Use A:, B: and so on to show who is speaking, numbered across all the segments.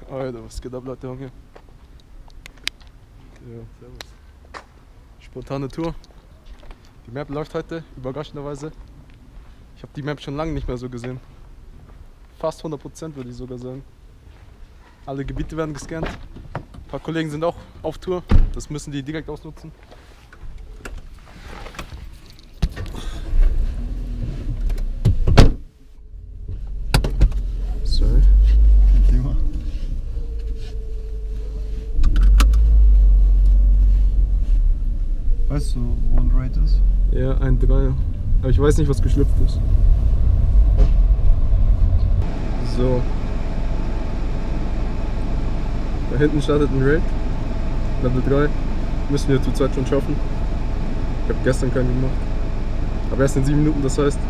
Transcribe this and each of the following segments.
A: Alter, was geht ab, Leute, Junge? Ja, servus. Spontane Tour. Die Map läuft heute, überraschenderweise. Ich habe die Map schon lange nicht mehr so gesehen. Fast 100% würde ich sogar sagen. Alle Gebiete werden gescannt. Ein paar Kollegen sind auch auf Tour. Das müssen die direkt ausnutzen. Sorry.
B: Kein Thema. Weißt du, wo ein Raid ist?
A: Ja, ein Dreier. Aber ich weiß nicht, was geschlüpft ist. So. Da hinten startet ein Raid. Level 3. Müssen wir zur Zeit schon schaffen. Ich habe gestern keinen gemacht. Aber erst in 7 Minuten, das heißt.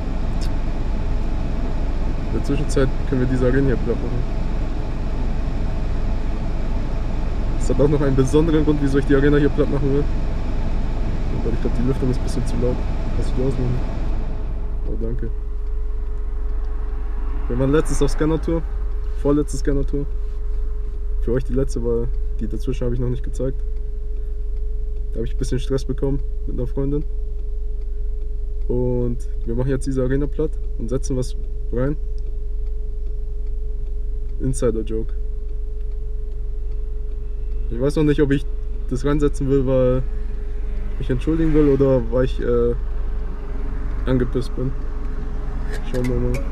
A: In der Zwischenzeit können wir diese Arena hier platt machen. Das hat auch noch einen besonderen Grund, wieso ich die Arena hier platt machen will. Weil ich glaube, die Lüftung ist ein bisschen zu laut. Kannst du die ausmachen? Oh, danke. Wir waren letztens auf Scanner-Tour. Vorletzte Scanner-Tour. Für euch die letzte, weil die dazwischen habe ich noch nicht gezeigt. Da habe ich ein bisschen Stress bekommen mit einer Freundin. Und wir machen jetzt diese Arena platt und setzen was rein. Insider-Joke. Ich weiß noch nicht, ob ich das reinsetzen will, weil ich entschuldigen will oder weil ich angepisst bin. Schauen wir mal.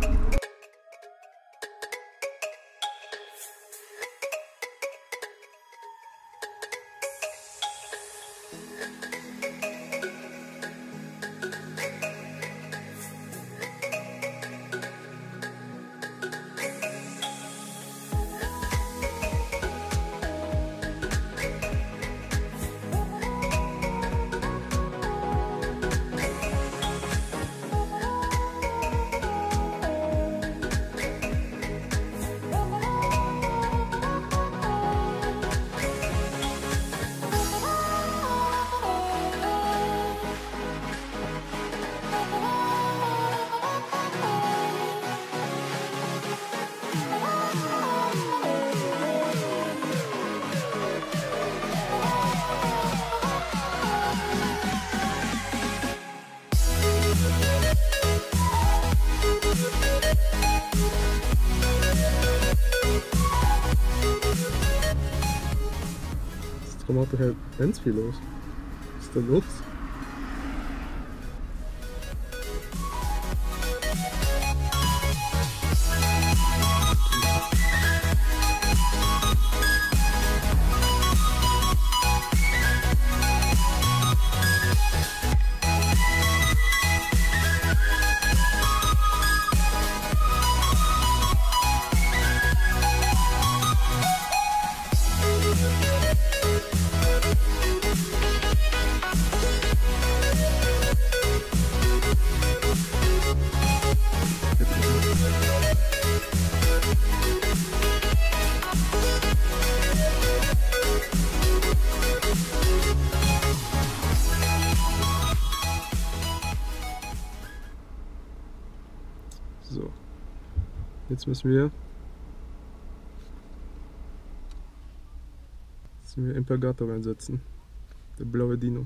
A: Da macht doch halt ganz viel los. Was ist da los? So, jetzt müssen wir Impagator reinsetzen, der blaue Dino.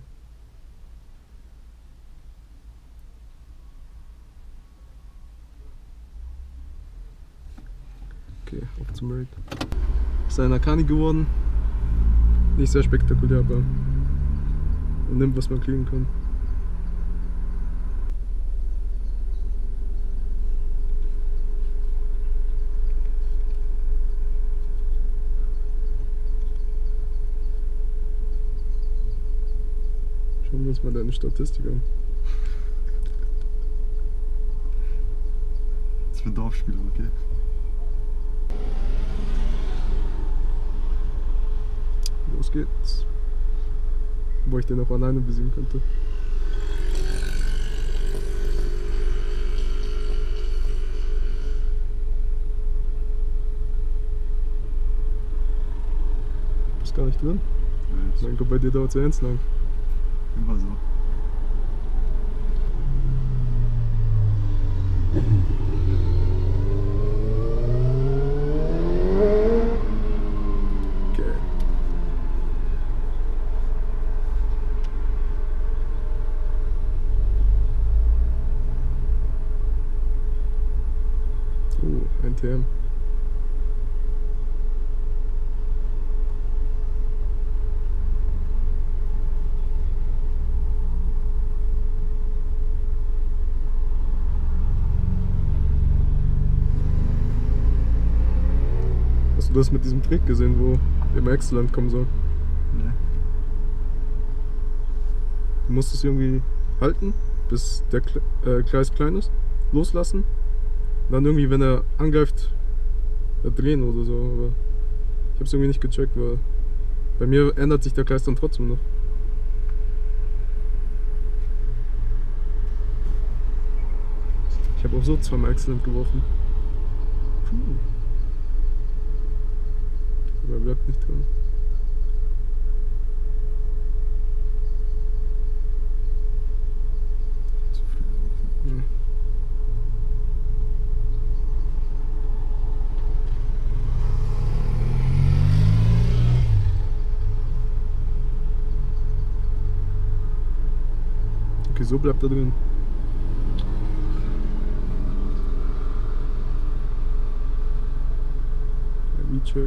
A: Okay, auf zum Raid. Ist ein Akani geworden, nicht sehr spektakulär, aber man nimmt, was man kriegen kann. Schauen wir uns mal deine Statistik an.
B: Das ist für Dorfspieler, okay.
A: Los geht's. Wo ich den auch alleine besiegen könnte. Bist gar nicht drin? Mein Gott, bei dir dauert es ja ernst lang.
B: Immer so.
A: TM. Hast du das mit diesem Trick gesehen, wo immer Excellent kommen soll?
B: Nee.
A: Du musst es irgendwie halten, bis der Kreis klein ist, loslassen, dann irgendwie, wenn er angreift, drehen oder so. Aber ich habe es irgendwie nicht gecheckt, weil bei mir ändert sich der Kreis dann trotzdem noch. Ich habe auch so zweimal Excellent geworfen. Puh. Aber er bleibt nicht drin.
B: Zu früh geworfen.
A: Ja. Okay, so bleibt er drin. V-Check.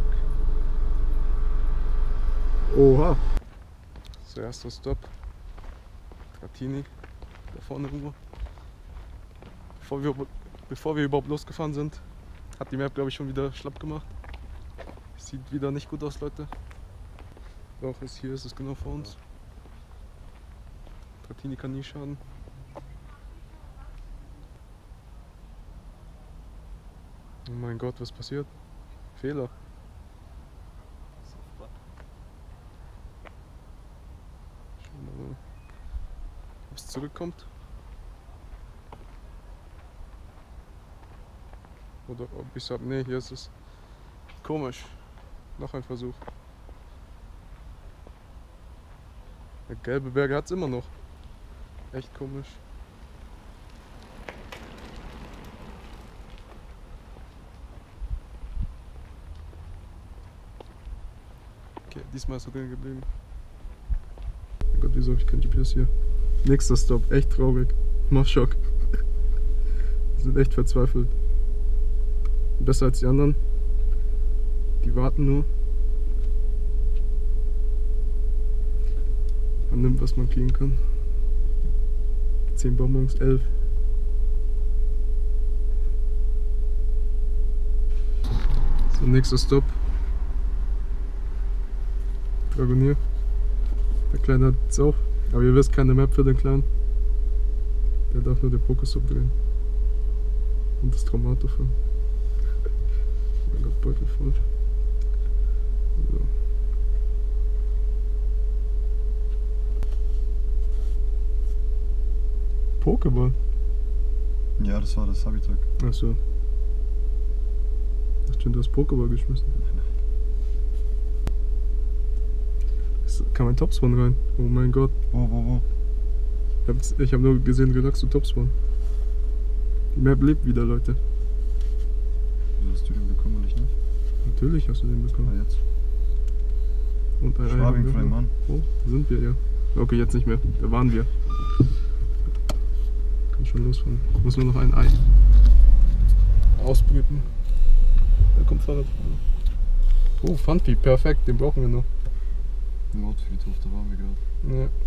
A: Oha! So, erster Stop. Trattini. Da vorne irgendwo. Bevor wir überhaupt losgefahren sind, hat die Map, glaube ich, schon wieder schlapp gemacht. Sieht wieder nicht gut aus, Leute. Doch, hier ist es genau vor uns. Trattini kann nie schaden. Oh mein Gott, was passiert? Fehler. Schauen wir mal, ob es zurückkommt. Oder ob ich es habe. Ne, hier ist es. Komisch. Noch ein Versuch. Der gelbe Berger hat es immer noch. Echt komisch. Okay, diesmal ist er drin geblieben. Mein Gott, wieso habe ich kein GPS hier? Nächster Stop, echt traurig. Moschok. Wir sind echt verzweifelt. Besser als die anderen. Die warten nur. Man nimmt, was man kriegen kann. 10 Bonbons, 11. So, nächster Stop. Dragonier. Der Kleine hat es auch. Aber ihr wisst, keine Map für den Kleinen. Der darf nur den Pokestop drehen. Und das Traumato fahren. Mein Gott, Beutel voll. So. Pokéball?
B: Ja, das war das Habitat.
A: Achso. Hast du das Pokéball geschmissen? Es kam ein Topspawn rein. Oh mein Gott.
B: Wo?
A: Ich hab nur gesehen, Relaxo Topspawn. Die Map lebt wieder, Leute.
B: Wieso hast du den bekommen und ich nicht?
A: Natürlich hast du den
B: Ah,
A: bekommen.
B: jetzt.
A: Und ein Ei haben
B: Schwabing
A: wir
B: frei,
A: noch.
B: Mann.
A: Oh, da sind wir, ja. Okay, jetzt nicht mehr. Da waren wir. Kann schon losfahren. Muss nur noch ein Ei ausbrüten. Da kommt Fahrrad. Oh, Funfi, perfekt, den brauchen wir noch.
B: Im Nordfriedhof, da waren wir gerade.
A: Ja.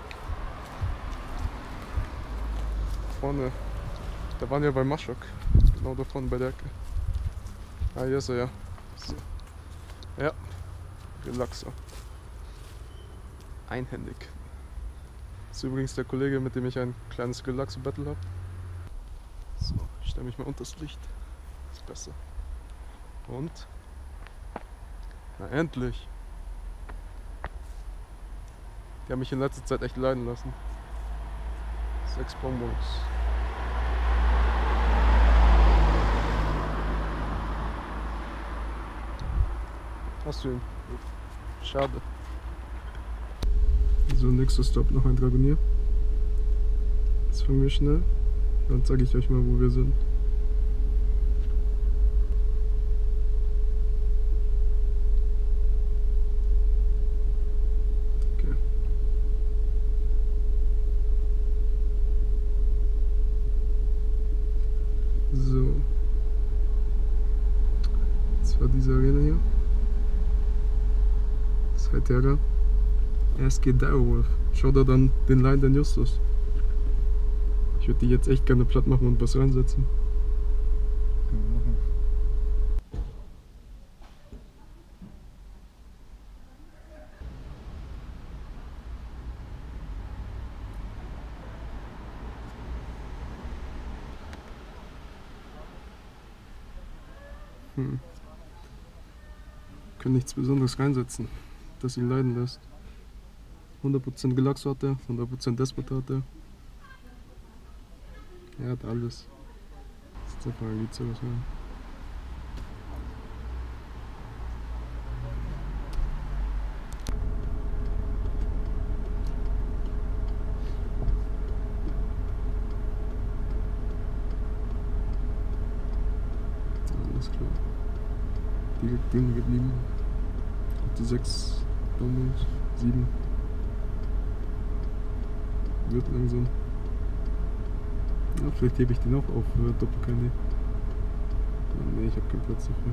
A: Vorne. Da waren wir bei Maschok. Genau da vorne bei der Ecke. Ah, hier ist er, ja. So. Ja. Relaxo. Einhändig. Das ist übrigens der Kollege, mit dem ich ein kleines Relaxo-Battle habe. So, ich stelle mich mal unter das Licht. Ist besser. Und? Na endlich! Die haben mich in letzter Zeit echt leiden lassen. 6 Bonbons. Hast du ihn? Schade. So, nächster Stop, noch ein Dragonier. Jetzt fangen wir schnell. Dann zeige ich euch mal, wo wir sind. Okay. So. diese Arena hier. Zweiterga. SG Direwolf. Schau da dann den Leiden Justus. Ich würde die jetzt echt gerne platt machen und was reinsetzen.
B: Können wir machen.
A: Können nichts Besonderes reinsetzen, das ihn leiden lässt. 100% Gelaxo hat er, 100% Despot hat er. Er hat alles. Jetzt einfach ein Lied sowas rein. Alles klar. Direkt drin geblieben. Die 6 Domos, 7. Wird langsam. Ja, vielleicht hebe ich den auch auf für Doppelkandy. Ne, ich habe keinen Platz dafür.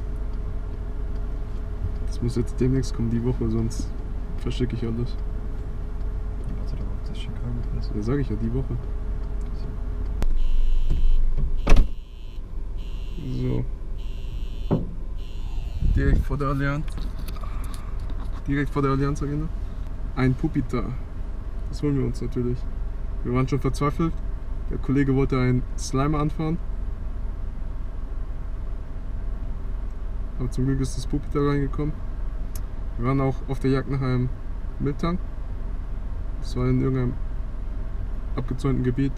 A: Das muss jetzt demnächst kommen, die Woche, sonst verschicke ich alles.
B: Warte doch auf das Chicago-Fest.
A: Ja, sage ich ja, die Woche. So. Direkt vor der Allianz. Direkt vor der Allianz Arena. Ein Pupita. Das holen wir uns natürlich. Wir waren schon verzweifelt. Der Kollege wollte einen Slimer anfahren. Aber zum Glück ist das Pupita reingekommen. Wir waren auch auf der Jagd nach einem Miltank. Das war in irgendeinem abgezäunten Gebiet.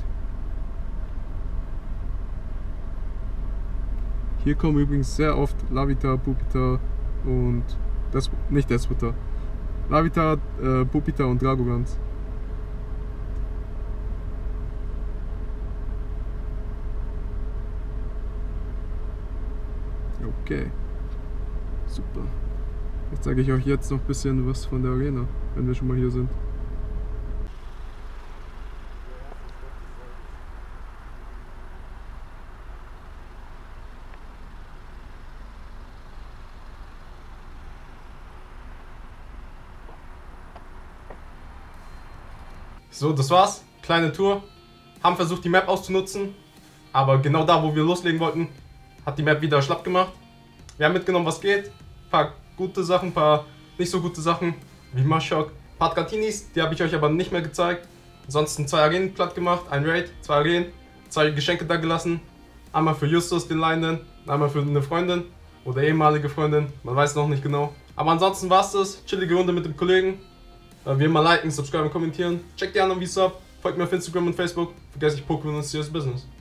A: Hier kommen übrigens sehr oft Lavita, Pupita und nicht Despota. Lavita, Pupita und Dragogans. Okay, super. Jetzt zeige ich euch jetzt noch ein bisschen was von der Arena, wenn wir schon mal hier sind. So, das war's. Kleine Tour. Haben versucht, die Map auszunutzen. Aber genau da, wo wir loslegen wollten, hat die Map wieder schlapp gemacht. Wir haben mitgenommen, was geht. Ein paar gute Sachen, ein paar nicht so gute Sachen. Wie Maschok. Ein paar Tratinis, die habe ich euch aber nicht mehr gezeigt. Ansonsten 2 Arenen platt gemacht, ein Raid, 2 Arenen, 2 Geschenke da gelassen. Einmal für Justus, den Leidenden, einmal für eine Freundin oder ehemalige Freundin. Man weiß noch nicht genau. Aber ansonsten war's das. Chillige Runde mit dem Kollegen. Wie immer liken, subscriben, kommentieren. Checkt die anderen Videos ab. Folgt mir auf Instagram und Facebook. Vergesst nicht Pokémon und Serious Business.